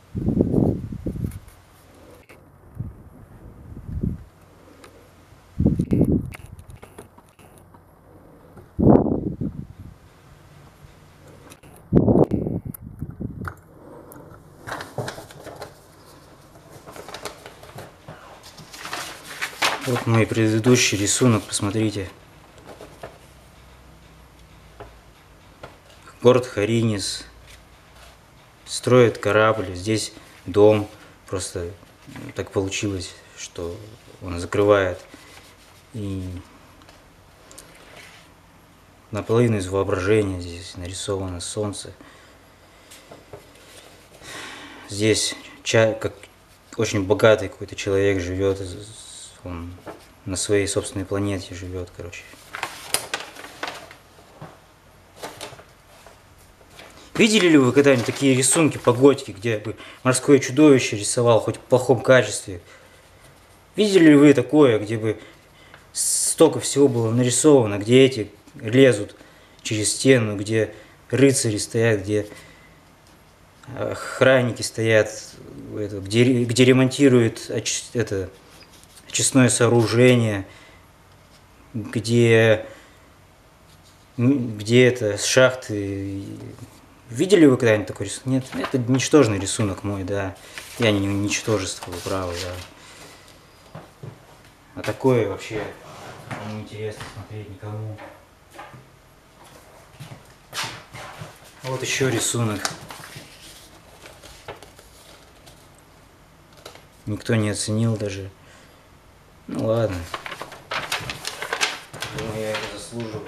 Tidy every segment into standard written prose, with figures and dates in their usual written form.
Вот мой предыдущий рисунок, посмотрите. Город Харинис. Строит корабль, здесь дом. Просто так получилось, что он закрывает. И наполовину из воображения здесь нарисовано солнце. Здесь как очень богатый какой-то человек живет. Он на своей собственной планете живет, короче. Видели ли вы когда-нибудь такие рисунки по готике, где бы морское чудовище рисовал хоть в плохом качестве? Видели ли вы такое, где бы столько всего было нарисовано, где эти лезут через стену, где рыцари стоят, где охранники стоят, где ремонтируют это очистное сооружение, где это шахты. Видели вы когда-нибудь такой рисунок? Нет, это ничтожный рисунок мой, да. Я не ничтожество, вы правы, да. А такое вообще не интересно смотреть никому. Вот еще рисунок. Никто не оценил даже. Ну ладно. Думаю, я это заслуживаю.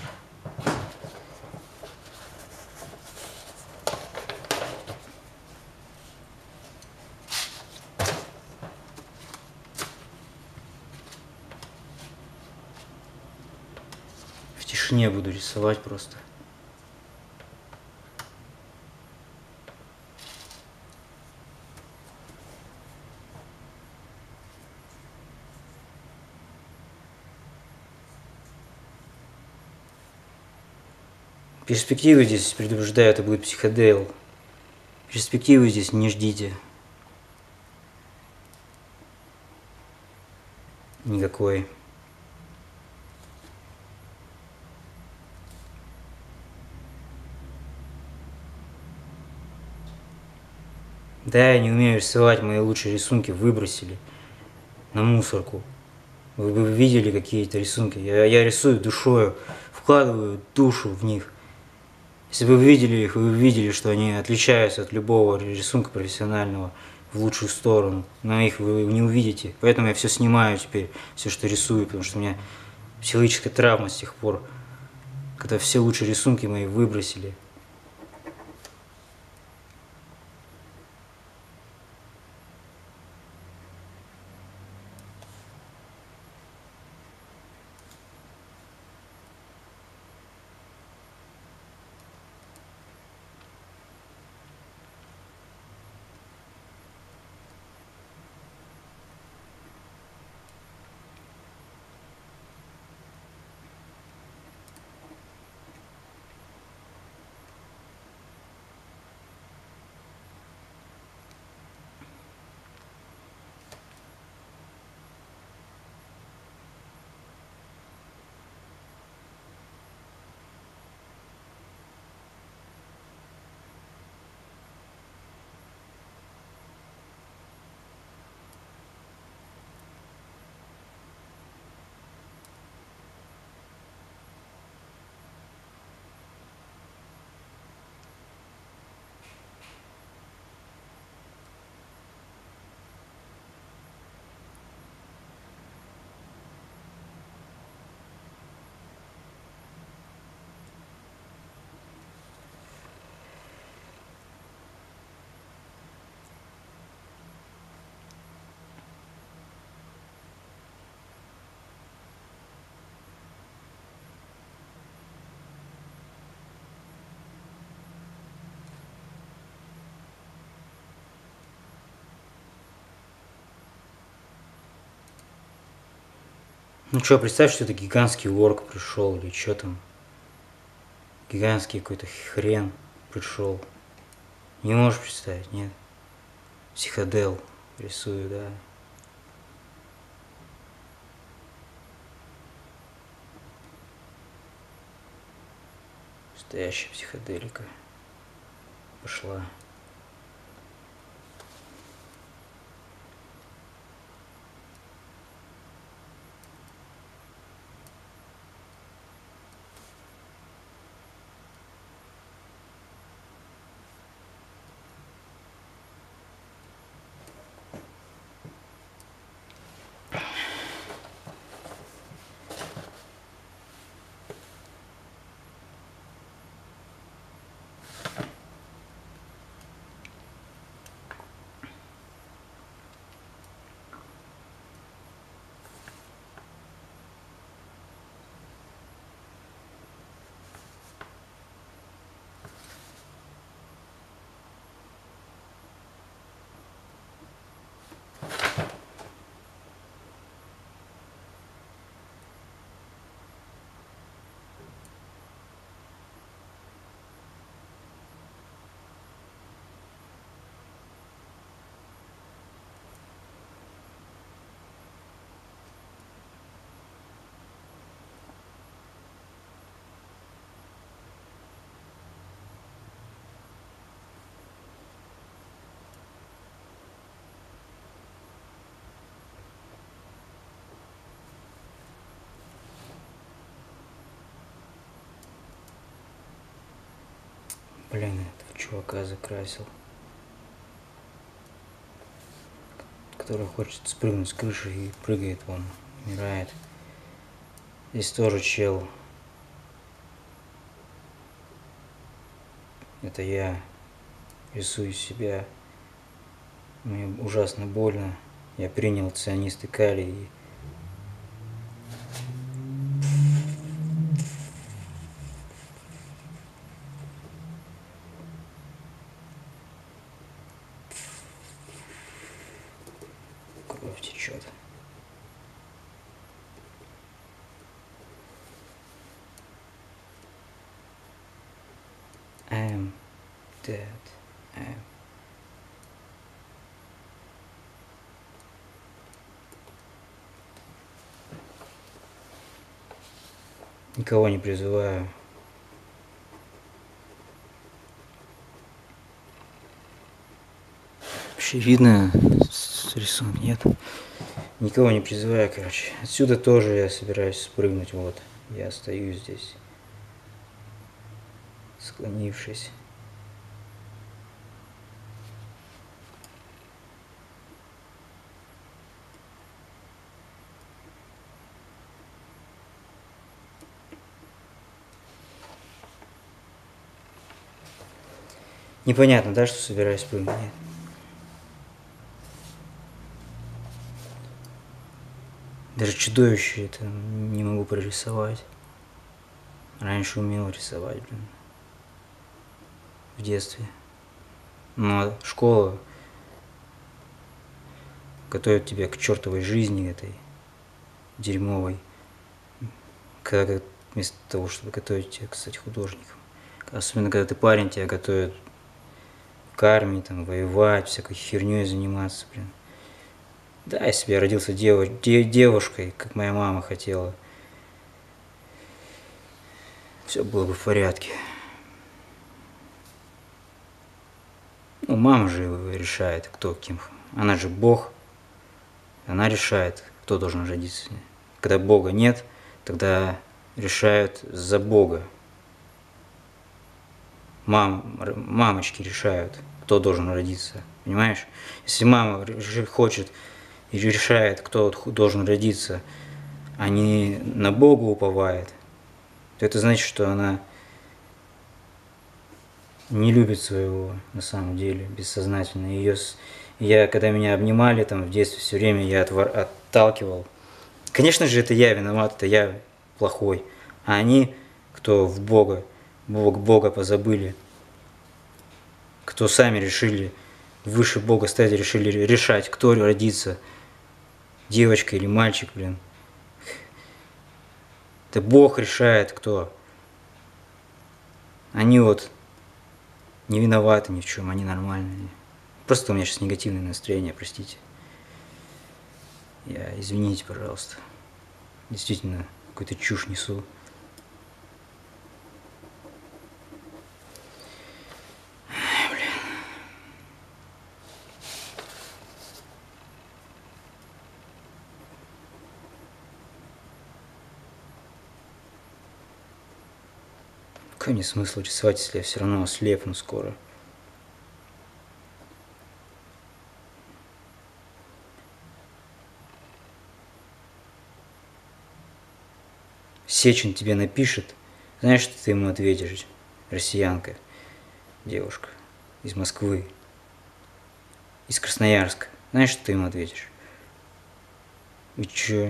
В тишине буду рисовать просто. Перспективы здесь, предупреждаю, это будет психодейл. Перспективы здесь не ждите. Никакой. Да, я не умею рисовать, мои лучшие рисунки выбросили на мусорку. Вы видели какие-то рисунки? Я рисую душою, вкладываю душу в них. Если бы вы видели их, вы видели, что они отличаются от любого рисунка профессионального в лучшую сторону. Но их вы не увидите. Поэтому я все снимаю теперь, все, что рисую, потому что у меня психологическая травма с тех пор, когда все лучшие рисунки мои выбросили. Ну что, представь, что это гигантский орк пришел, или что там. Гигантский какой-то хрен пришел. Не можешь представить, нет? Психодел рисую, да. Настоящая психоделика пошла. Блин, этого чувака закрасил, который хочет спрыгнуть с крыши и прыгает, он умирает. Здесь тоже чел. Это я рисую себя. Мне ужасно больно. Я принял цианистый калий и кровь течет. I am dead. I am. Никого не призываю. Вообще видно рисунок? Нет. Никого не призываю, короче. Отсюда тоже я собираюсь спрыгнуть. Вот. Я стою здесь, склонившись. Непонятно, да, что собираюсь прыгнуть? Нет. Даже чудовище это не могу прорисовать. Раньше умел рисовать, блин. В детстве. Но школа готовит тебя к чертовой жизни этой дерьмовой. Когда вместо того, чтобы готовить тебя, кстати, художником. Особенно когда ты парень, тебя готовят к армии, там, воевать, всякой херней заниматься, блин. Да, если бы я родился девушкой, как моя мама хотела, все было бы в порядке. Ну, мама же решает, кто кем. Она же Бог. Она решает, кто должен родиться. Когда Бога нет, тогда решают за Бога. Мамочки решают, кто должен родиться. Понимаешь? Если мама хочет и решает, кто должен родиться, а не на Бога уповает, то это значит, что она не любит своего, на самом деле, бессознательно. Когда меня обнимали там в детстве, все время я отталкивал. Конечно же, это я виноват, это я плохой. А они, кто в Бога позабыли, кто сами решили выше Бога стать, решили решать, кто родится, девочка или мальчик, блин. Это Бог решает, кто. Они вот не виноваты ни в чем, они нормальные. Просто у меня сейчас негативное настроение, простите. Извините, пожалуйста. Действительно, какую-то чушь несу. Какой мне смысл рисовать, если я все равно ослепну скоро? Сечин тебе напишет, знаешь, что ты ему ответишь? Россиянка, девушка из Москвы, из Красноярска. Знаешь, что ты ему ответишь? И чё?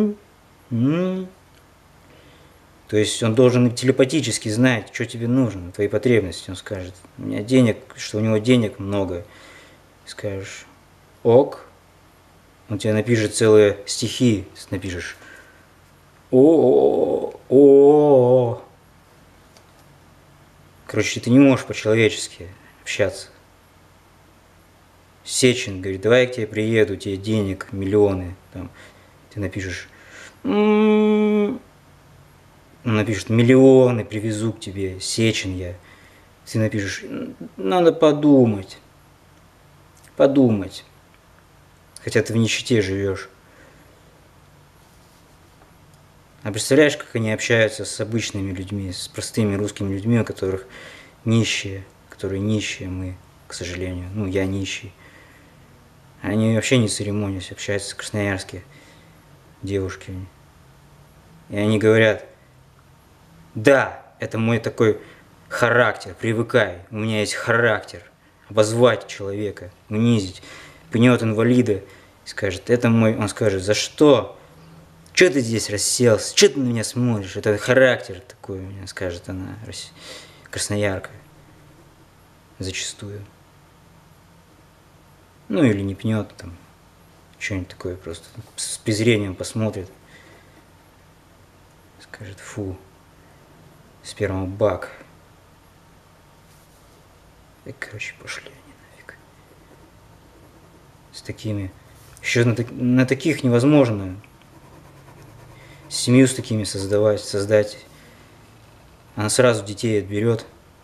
То есть он должен телепатически знать, что тебе нужно, твои потребности. Он скажет, у меня денег, что у него денег много. Скажешь, ок. Он тебе напишет целые стихи, напишешь. О. Короче, ты не можешь по-человечески общаться. Сечин говорит, давай я к тебе приеду, тебе денег миллионы. Там, ты напишешь, он напишет, миллионы привезу к тебе, Сечин я. Ты напишешь, надо подумать. Подумать. Хотя ты в нищете живешь. А представляешь, как они общаются с обычными людьми, с простыми русскими людьми, у которых нищие, которые нищие мы, к сожалению. Ну, я нищий. Они вообще не церемонясь, общаются с красноярскими девушками. И они говорят, да, это мой такой характер, привыкай, у меня есть характер. Обозвать человека, унизить. Пнет инвалида и скажет, это мой, он скажет, за что? Че ты здесь расселся? Че ты на меня смотришь? Это характер такой, у меня скажет она, красноярка. Зачастую. Ну или не пнет там. Что-нибудь такое просто. С презрением посмотрит. Скажет, фу. Спермобак. И, короче, пошли они нафиг. С такими. Еще на таких невозможно семью с такими создать. Она сразу детей отберет.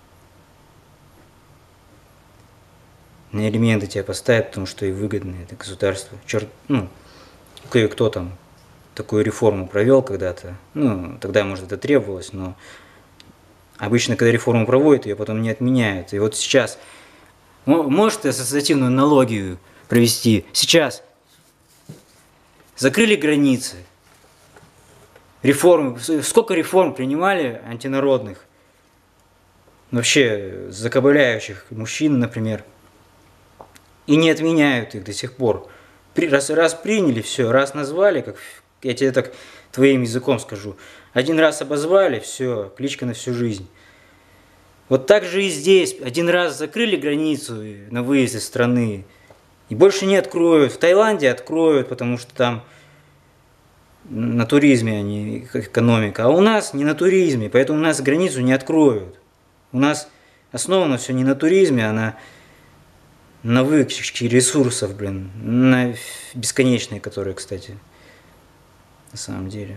На элементы тебя поставят, потому что и выгодно это государство. Черт, ну, кое-кто там такую реформу провел когда-то. Ну, тогда, может, это требовалось, но обычно, когда реформу проводят, ее потом не отменяют. И вот сейчас, может ассоциативную аналогию провести? Сейчас закрыли границы. Реформы, сколько реформ принимали антинародных? Вообще, закабаляющих мужчин, например. И не отменяют их до сих пор. Раз приняли, все, раз назвали, как я тебе так твоим языком скажу. Один раз обозвали, все, кличка на всю жизнь. Вот так же и здесь. Один раз закрыли границу на выезд из страны. И больше не откроют. В Таиланде откроют, потому что там на туризме они, экономика. А у нас не на туризме, поэтому у нас границу не откроют. У нас основано все не на туризме, а на выкачке ресурсов, блин, на бесконечные, которые, кстати, на самом деле.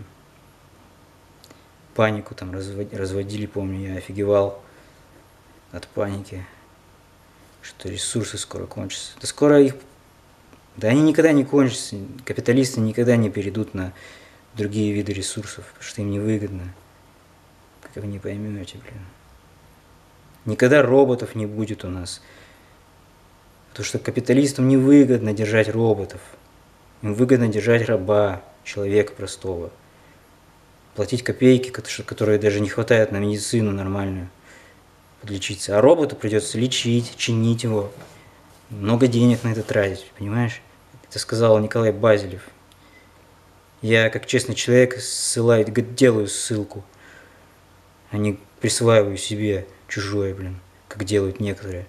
Панику там разводили, помню, я офигевал от паники, что ресурсы скоро кончатся. Да скоро их... Да они никогда не кончатся. Капиталисты никогда не перейдут на другие виды ресурсов, потому что им невыгодно. Как вы не поймете, блин. Никогда роботов не будет у нас. Потому что капиталистам невыгодно держать роботов. Им выгодно держать раба, человека простого. Платить копейки, которые даже не хватает на медицину нормальную, подлечиться. А роботу придется лечить, чинить его. Много денег на это тратить, понимаешь? Это сказал Николай Базелев. Я, как честный человек, делаю ссылку, а не присваиваю себе чужое, блин, как делают некоторые.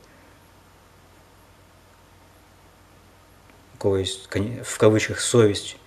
У кого есть, в кавычках, совесть.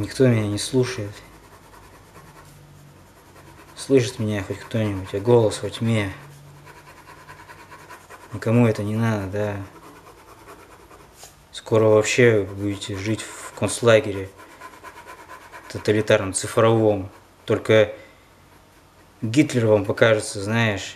Никто меня не слушает. Слышит меня хоть кто-нибудь, а голос во тьме. Никому это не надо, да. Скоро вообще вы будете жить в концлагере тоталитарном, цифровом. Только Гитлер вам покажется, знаешь,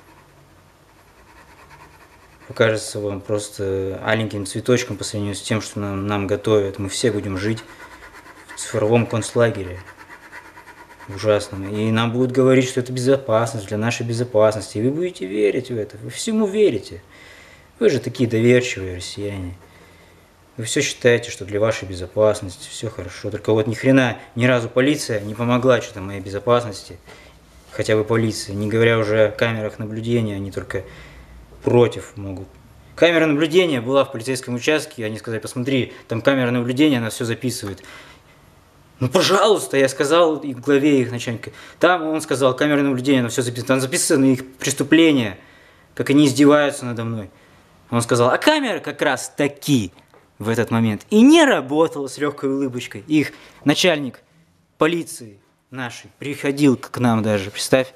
покажется вам просто аленьким цветочком по сравнению с тем, что нам готовят. Мы все будем жить в цифровом концлагере. Ужасном. И нам будут говорить, что это безопасность, для нашей безопасности. И вы будете верить в это. Вы всему верите. Вы же такие доверчивые россияне. Вы все считаете, что для вашей безопасности все хорошо. Только вот ни хрена, ни разу полиция не помогла что-то моей безопасности. Хотя бы полиция. Не говоря уже о камерах наблюдения, они только против могут. Камера наблюдения была в полицейском участке, они сказали, посмотри, там камера наблюдения, она все записывает. Ну, пожалуйста, я сказал и главе их начальника. Там он сказал, камера наблюдения, она все записано. Там записаны их преступления, как они издеваются надо мной. Он сказал, а камера как раз таки в этот момент и не работала с легкой улыбочкой. Их начальник полиции нашей приходил к нам даже, представь.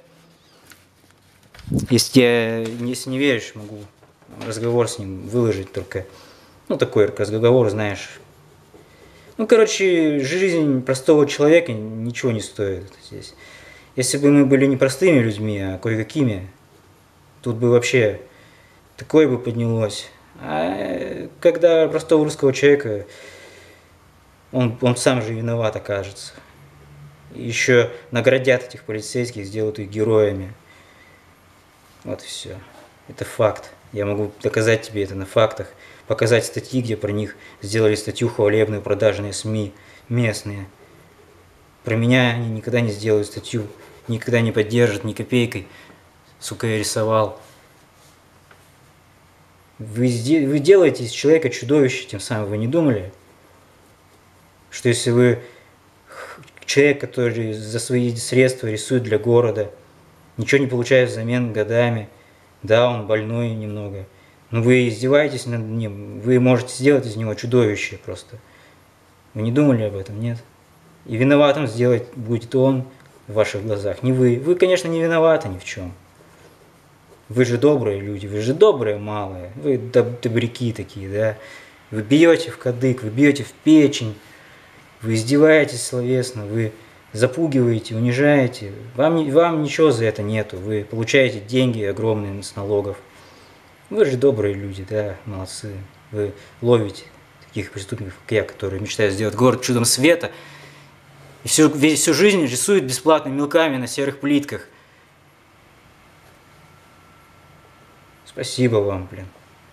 Если не веришь, могу разговор с ним выложить только. Ну, такой разговор, знаешь. Ну, короче, жизнь простого человека ничего не стоит здесь. Если бы мы были не простыми людьми, а кое-какими, тут бы вообще такое бы поднялось. А когда простого русского человека, он сам же виноват окажется. Еще наградят этих полицейских, сделают их героями. Вот и все. Это факт. Я могу доказать тебе это на фактах. Показать статьи, где про них сделали статью хвалебную, продажные СМИ местные. Про меня они никогда не сделают статью, никогда не поддержат ни копейкой. Сука, я рисовал. Вы делаете из человека чудовище, тем самым вы не думали? Что если вы человек, который за свои средства рисует для города, ничего не получает взамен годами, да, он больной немного, но вы издеваетесь над ним, вы можете сделать из него чудовище просто. Вы не думали об этом, нет? И виноватым сделать будет он в ваших глазах, не вы. Вы, конечно, не виноваты ни в чем. Вы же добрые люди, вы же добрые малые, вы добряки такие, да? Вы бьете в кадык, вы бьете в печень, вы издеваетесь словесно, вы запугиваете, унижаете. Вам ничего за это нету, вы получаете деньги огромные с налогов. Вы же добрые люди, да, молодцы. Вы ловите таких преступников, как я, которые мечтают сделать город чудом света, и всю жизнь рисуют бесплатно мелками на серых плитках. Спасибо вам, блин.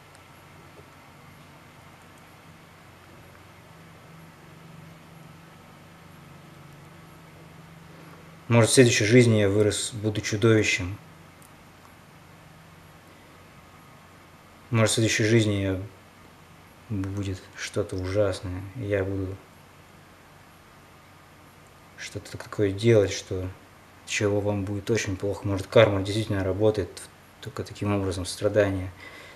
Может, в следующей жизни я буду чудовищем. Может, в следующей жизни будет что-то ужасное, и я буду что-то такое делать, чего вам будет очень плохо. Может, карма действительно работает только таким образом, страдания.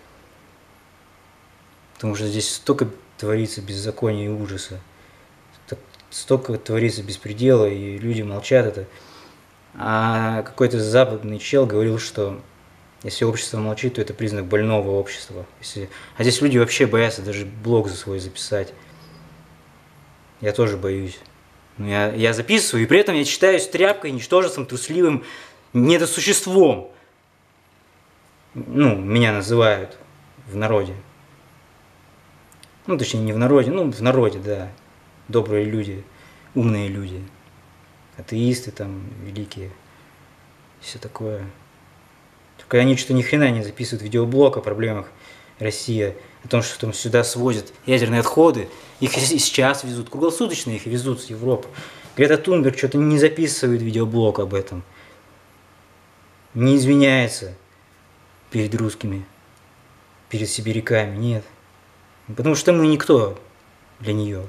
Потому что здесь столько творится беззакония и ужаса, столько творится беспредела, и люди молчат это. А какой-то западный чел говорил, что если общество молчит, то это признак больного общества. А здесь люди вообще боятся даже блог за свой записать. Я тоже боюсь. Но я записываю, и при этом я считаюсь тряпкой, ничтожеством, трусливым недосуществом. Ну, меня называют в народе. Ну, точнее, не в народе, ну, в народе, да. Добрые люди, умные люди. Атеисты там великие. Все такое. Только они что-то ни хрена не записывают видеоблог о проблемах России, о том, что там сюда свозят ядерные отходы. Их и сейчас везут, круглосуточно их везут с Европы. Грета Тунберг что-то не записывает видеоблог об этом. Не извиняется перед русскими, перед сибиряками, нет. Потому что мы никто для нее.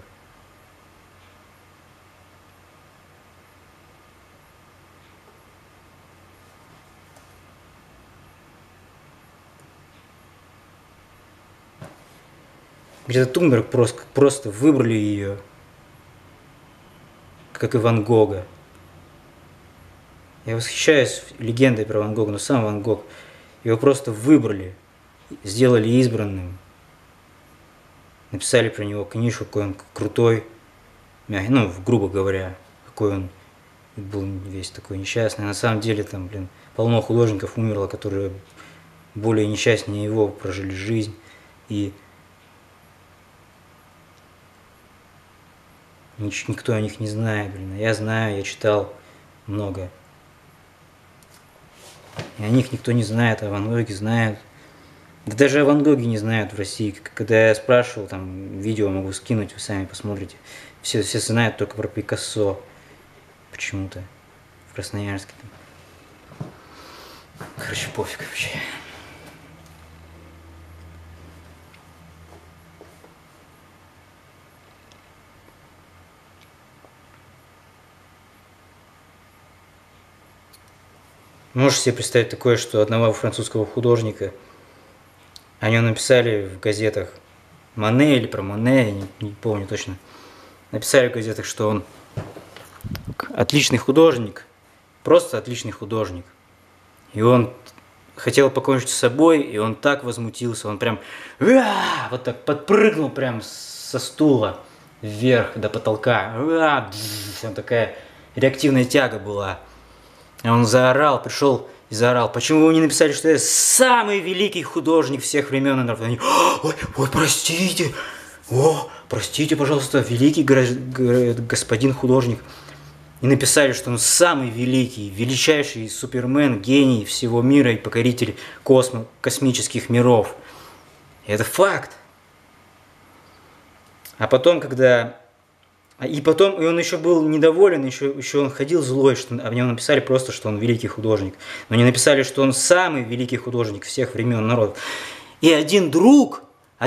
Грета Тунберг просто выбрали ее как и Ван Гога. Я восхищаюсь легендой про Ван Гога, но сам Ван Гог, его просто выбрали, сделали избранным. Написали про него книжку, какой он крутой, ну, грубо говоря, какой он был весь такой несчастный. На самом деле там, блин, полно художников умерло, которые более несчастнее его прожили жизнь. И никто о них не знает, блин. Я знаю, я читал много. И о них никто не знает, а Ван Гоге знают. Да даже о Ван Гоге не знают в России. Когда я спрашивал, там, видео могу скинуть, вы сами посмотрите. Все знают только про Пикассо. Почему-то. В Красноярске. Короче, пофиг вообще. Можешь себе представить такое, что одного французского художника, о нем написали в газетах Мане или про Мане, я не помню точно. Написали в газетах, что он отличный художник, просто отличный художник. И он хотел покончить с собой, и он так возмутился, он прям вот так подпрыгнул прям со стула вверх до потолка. Там такая реактивная тяга была. И он заорал, пришел и заорал: почему вы не написали, что я самый великий художник всех времен и народов? Они: ой, простите, простите, пожалуйста, великий господин художник. И написали, что он самый великий, величайший супермен, гений всего мира и покоритель космических миров. И это факт. А потом, и он еще был недоволен, еще он ходил злой, что об нем написали просто, что он великий художник. Но не написали, что он самый великий художник всех времен народов. И один друг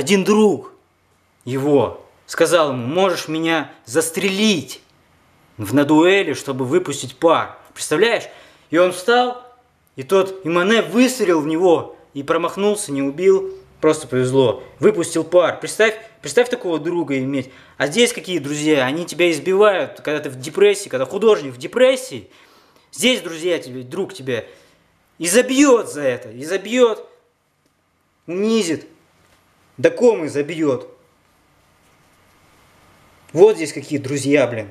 его сказал ему: можешь меня застрелить на дуэли, чтобы выпустить пар. Представляешь? И он встал, и Мане выстрелил в него, и промахнулся, не убил, просто повезло. Выпустил пар. Представь такого друга иметь. А здесь какие друзья? Они тебя избивают, когда ты в депрессии, когда художник в депрессии. Здесь друг тебя изобьет за это, изобьет, унизит, до комы забьет. Вот здесь какие друзья, блин.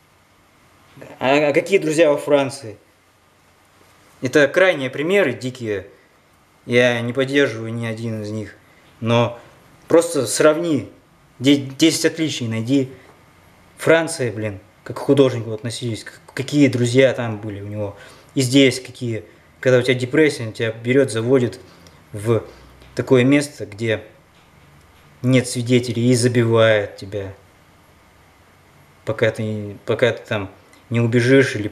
А какие друзья во Франции? Это крайние примеры, дикие. Я не поддерживаю ни один из них. Но просто сравни. 10 отличий найди. Франция, блин, как к художнику относились. Какие друзья там были у него. И здесь какие. Когда у тебя депрессия, он тебя берет, заводит в такое место, где нет свидетелей, и забивает тебя. Пока ты там не убежишь, или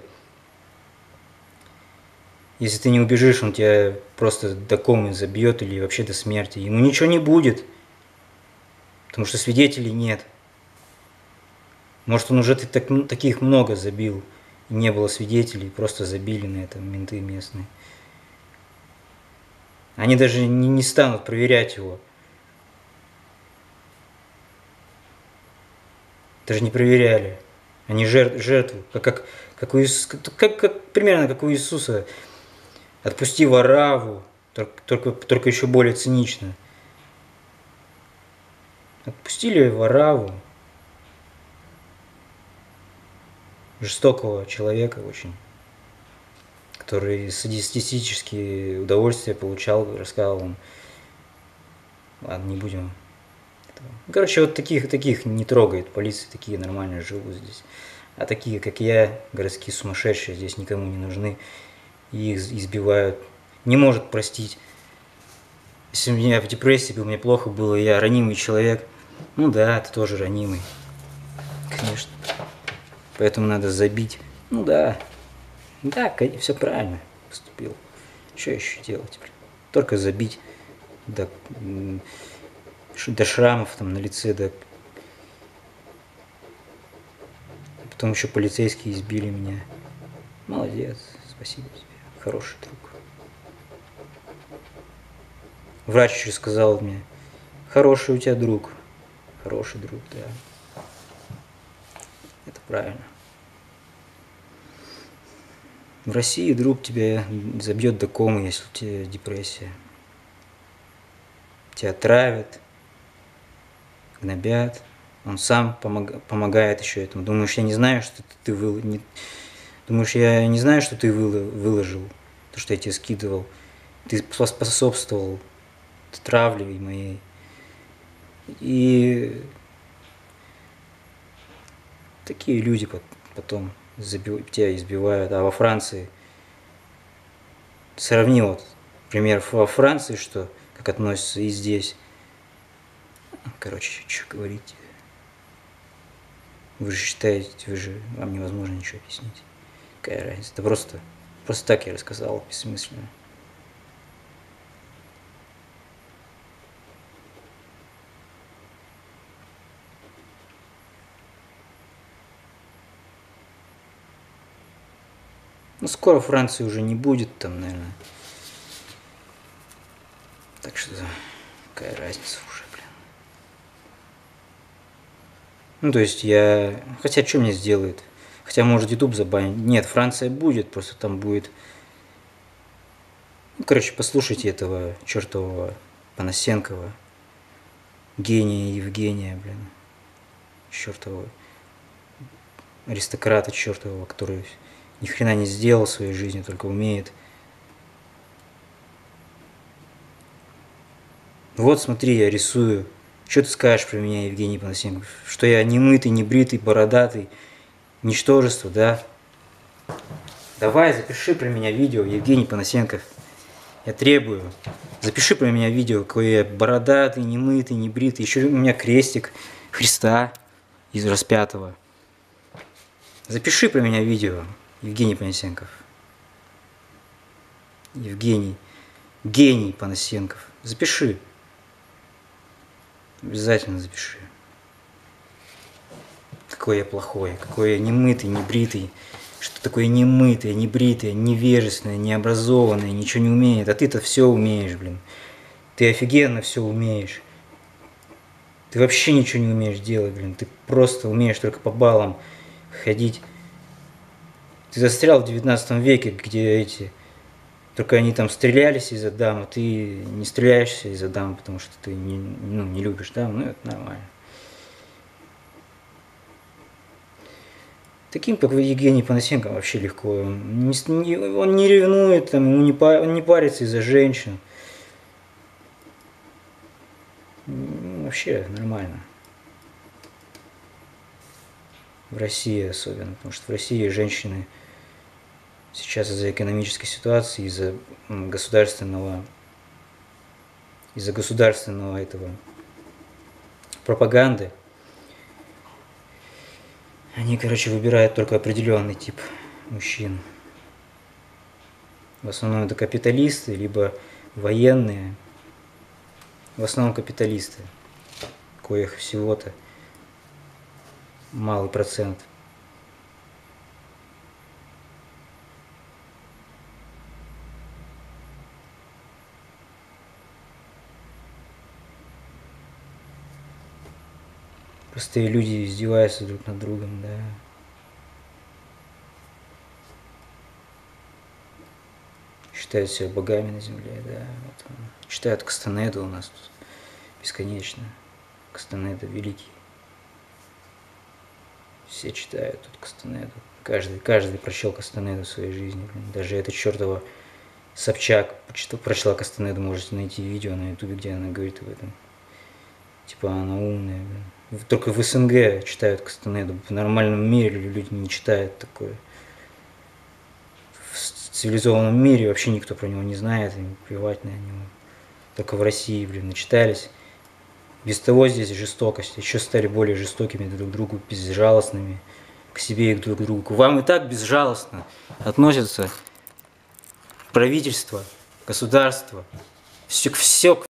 если ты не убежишь, он тебя просто до комы забьет или вообще до смерти. Ему ничего не будет, потому что свидетелей нет. Может, он уже таких много забил, и не было свидетелей, просто забили на это менты местные. Они даже не станут проверять его. Даже не проверяли. Они жертву, примерно как у Иисуса. Отпусти вораву, только еще более цинично. Отпустили вораву, жестокого человека очень, который садистические удовольствия получал, рассказывал он. Ладно, не будем. Короче, вот таких не трогает полиция, такие нормально живут здесь. А такие, как я, городские сумасшедшие, здесь никому не нужны. И их избивают. Не может простить. Если у меня в депрессии был, мне плохо было, я ранимый человек. Ну да, ты тоже ранимый. Конечно. Поэтому надо забить. Ну да. Да, все правильно поступил. Что еще делать? Только забить. До шрамов там на лице, да. Потом еще полицейские избили меня. Молодец, спасибо тебе, хороший друг. Врач еще сказал мне: хороший у тебя друг. Хороший друг, да. Это правильно. В России друг тебя забьет до комы, если у тебя депрессия. Тебя травят, гнобят. Он сам помогает еще этому. Думаешь, я не знаю, что ты Думаешь, я не знаю, что ты выложил, то, что я тебе скидывал. Ты способствовал травле моей. И такие люди потом тебя избивают. А во Франции, сравни вот, например, во Франции, что, как относятся и здесь. Короче, что говорить. Вы же считаете, вам невозможно ничего объяснить. Какая разница? Это просто так я рассказал, бессмысленно. Ну, скоро Франции уже не будет там, наверное. Так что, какая разница уже, блин. Ну, то есть Хотя, что мне сделает? Хотя, может, YouTube забанит. Нет, Франция будет, просто там будет... Ну, короче, послушайте этого чертового Панасенкова. Гения Евгения, блин. Чертового. Аристократа чертового, который ни хрена не сделал в своей жизни, только умеет. Вот смотри, я рисую. Что ты скажешь про меня, Евгений Панасенков? Что я не мытый, не бритый, бородатый, ничтожество, да? Давай, запиши про меня видео, Евгений Панасенков. Я требую. Запиши про меня видео, какой я бородатый, не мытый, не бритый. Еще у меня крестик Христа из распятого. Запиши про меня видео, Евгений Панасенков. Евгений. Гений Панасенков. Запиши. Обязательно запиши. Какой я плохой, какой я немытый, не бритый. Что такое немытое, небритое, невежественное, необразованное, ничего не умеет. А ты-то все умеешь, блин. Ты офигенно все умеешь. Ты вообще ничего не умеешь делать, блин. Ты просто умеешь только по баллам ходить. Ты застрял в 19 веке, где только они там стрелялись из-за дам, а ты не стреляешься из-за дам, потому что ты не любишь дам, ну это нормально. Таким, как Евгений Панасенко, вообще легко. Он не ревнует, там, он не парится из-за женщин. Вообще нормально. В России особенно, потому что в России женщины сейчас из-за экономической ситуации, из-за государственного этого пропаганды, они, короче, выбирают только определенный тип мужчин. В основном это капиталисты, либо военные. В основном капиталисты, коих всего-то малый процент. Простые люди издеваются друг над другом, да. Считают себя богами на земле, да. Вот читают Кастанеду у нас тут бесконечно. Кастанеда великий. Все читают тут Кастанеду. Каждый прочел Кастанеду в своей жизни. Блин. Даже эта чертова Собчак прочла Кастанеду. Можете найти видео на ютубе, где она говорит об этом. Типа она умная. Блин. Только в СНГ читают Кастанеду. В нормальном мире люди не читают такое. В цивилизованном мире вообще никто про него не знает. Им плевать на него. Только в России, блин, начитались. Без того здесь жестокость. Еще стали более жестокими друг к другу, безжалостными к себе и друг к другу. К вам и так безжалостно относятся правительство, государство. Все